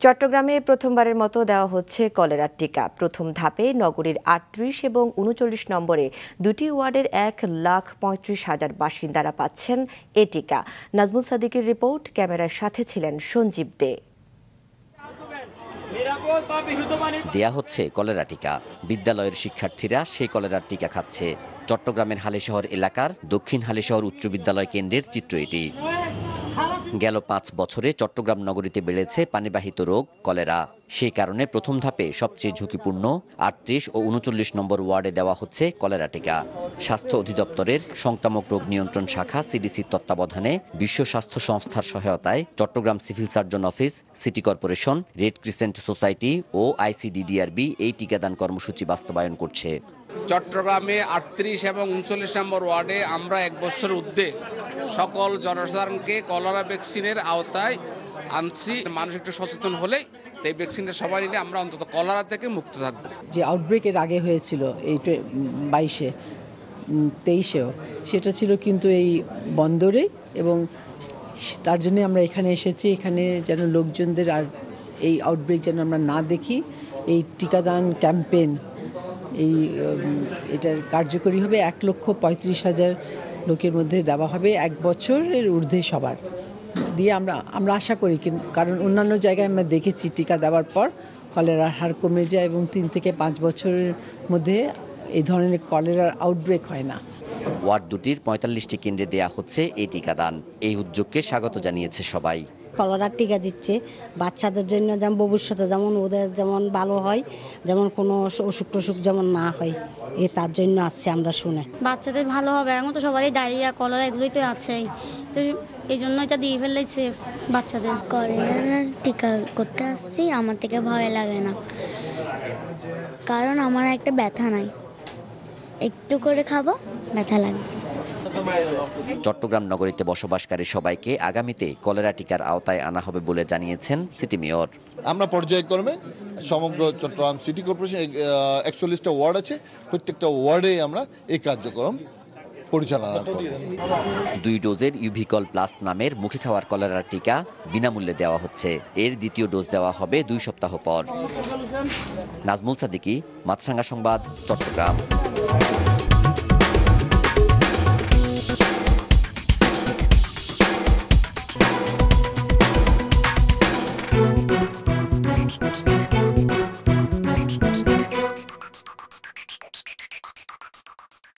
চট্টগ্রামে প্রথমবারের মতো দেওয়া হচ্ছে কলেরার টিকা। প্রথম ধাপে নগরীর ৩৮ এবং ৩৯ নম্বরে দুটি ওয়ার্ডের ১,৩৫,০০০ বাসিন্দারা পাচ্ছেন এ টিকা। নাজমুল সাদিকের রিপোর্ট, ক্যামেরার সাথে ছিলেন সঞ্জীব দে। দেয়া হচ্ছে কলেরা টিকা। বিদ্যালয়ের শিক্ষার্থীরা সেই কলেরার টিকা খাচ্ছে। চট্টগ্রামের হালিশহর এলাকার দক্ষিণ হালিশহর উচ্চ বিদ্যালয় কেন্দ্রের চিত্র এটি। গেল ৫ বছরে চট্টগ্রাম নগরীতে বেড়েছে পানিবাহিত রোগ কলেরা। সেই কারণে প্রথম ধাপে সবচেয়ে ঝুঁকিপূর্ণ ৩৮ ও ৩৯ নম্বর ওয়ার্ডে দেওয়া হচ্ছে কলেরা টিকা। স্বাস্থ্য অধিদপ্তরের সংক্রামক রোগ নিয়ন্ত্রণ শাখা সিডিসির তত্ত্বাবধানে বিশ্ব স্বাস্থ্য সংস্থার সহায়তায় Chittagong civil surgeon office, city corporation, red crescent society ও আইসিডিডিআরবি এই টিকাদান কর্মসূচি বাস্তবায়ন করছে। চট্টগ্রামে ৩৮ এবং ৩৯ নম্বর ওয়ার্ডে আমরা ১ বছর ঊর্ধ্বে সকল জনসাধারণকে কলেরা ভ্যাকসিনের আওতায় আনছি। মানুষ একটু সচেতন হলেই এই ভ্যাকসিনটা সবাই নিলে আমরা অন্তত কলেরা থেকে মুক্ত থাকব। যে আউটব্রেকের আগে হয়েছিল এই ২২-এ ২৩-এও, সেটা ছিল কিন্তু এই বন্দরে, এবং তার জন্য আমরা এখানে এসেছি, এখানে যেন লোকজনদের আর এই আউটব্রেক যেন আমরা না দেখি। এই টিকাদান ক্যাম্পেইন এটার কার্যকরী হবে। ১,৩৫,০০০ লোকের মধ্যে দেওয়া হবে, ১ বছরের ঊর্ধ্বে সবার দিয়ে আমরা আশা করি, কারণ অন্যান্য জায়গায় আমরা দেখেছি টিকা দেওয়ার পর কলেরার হার কমে যায় এবং ৩ থেকে ৫ বছরের মধ্যে এই ধরনের কলেরার আউটব্রেক হয় না। ওয়ার্ড দুটির ৪৫টি কেন্দ্রে দেয়া হচ্ছে এই টিকাদান। এই উদ্যোগকে স্বাগত জানিয়েছে সবাই। কলেরার টিকা দিচ্ছে বাচ্চাদের জন্য, যেমন ভবিষ্যতে যেমন ওদের যেমন ভালো হয়, যেমন কোনো অসুখ টসুখ যেমন না হয়, তার জন্য আসছে আমরা শুনে। বাচ্চাদের ভালো হবে, এখন তো সবারই ডায়রিয়া কলেরা এগুলোই তো আছেই, এই জন্য এটা দিয়ে ফেললে সেফ বাচ্চাদের। কলেরার টিকা করতে আসছি, আমার থেকে ভয় লাগে না, কারণ আমার একটা ব্যথা নাই, একটু করে খাবো ব্যথা লাগবে। চট্টগ্রাম নগরীতে বসবাসকারী সবাইকে আগামীতে কলেরা টিকার আওতায় আনা হবে বলে জানিয়েছেন সিটি মেয়র। আমরা পর্যায়ক্রমে সমগ্র চট্টগ্রাম সিটি কর্পোরেশন ৪১টা ওয়ার্ড আছে, প্রত্যেকটা ওয়ার্ডে আমরা এই কার্যক্রম পরিচালনা করব। ২ ডোজের ইউভিকল প্লাস নামের মুখে খাওয়ার কলেরার টিকা বিনামূল্যে দেওয়া হচ্ছে। এর দ্বিতীয় ডোজ দেওয়া হবে ২ সপ্তাহ পর। নাজমুল সাদিকি, মাছরাঙ্গা সংবাদ, চট্টগ্রাম।